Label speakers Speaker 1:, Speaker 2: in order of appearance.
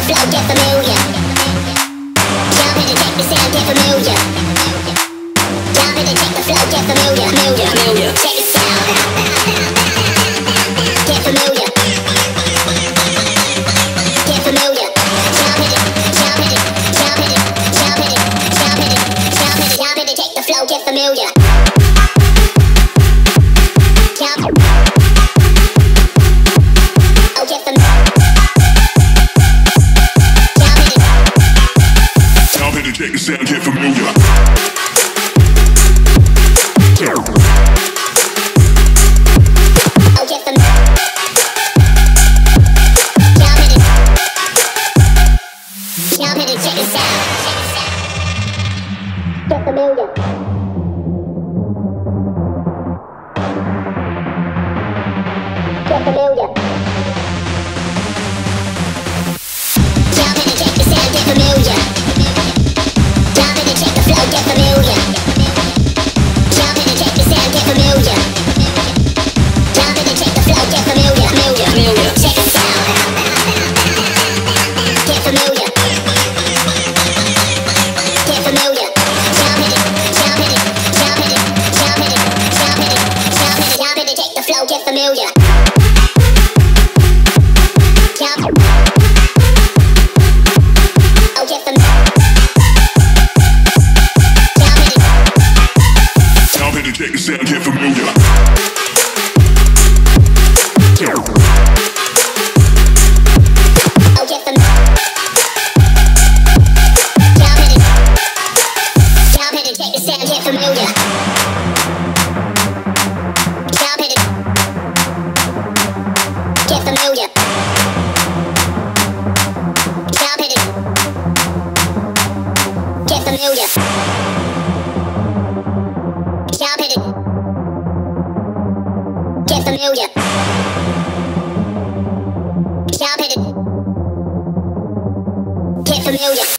Speaker 1: flow, get familiar. Jump in and take the sound, get familiar. Jump in and take the flow, get familiar. Familiar. Check the sound. Get familiar. Get familiar. Jump in it, jump in it, jump in it, jump in it, jump in it, jump in it, jump in and take the flow, get familiar. Jump. Oh, get familiar.
Speaker 2: Take the sound, get familiar.
Speaker 1: Oh, get familiar. Jump in it. Jump in it, check the sound. Get familiar. Get familiar. Jump in and take the sound, get familiar. Jump in and check the flow, get familiar. Jump in and check the sound, get familiar. Jump in and check the flow, get familiar. Familiar. Check the sound. Get familiar. Get familiar. Jump in it, jump in it, jump in it, jump in it, jump in it, jump in it, jump in and check the flow, get familiar. Jump. Oh, get familiar.
Speaker 2: Take the sound, get familiar.
Speaker 1: Oh, get familiar. Jump in it. Jump in and take the sound, get familiar. Jump in it. Get familiar. Jump in it. Get familiar. Jump in it. Get familiar. Jump in it. Get familiar.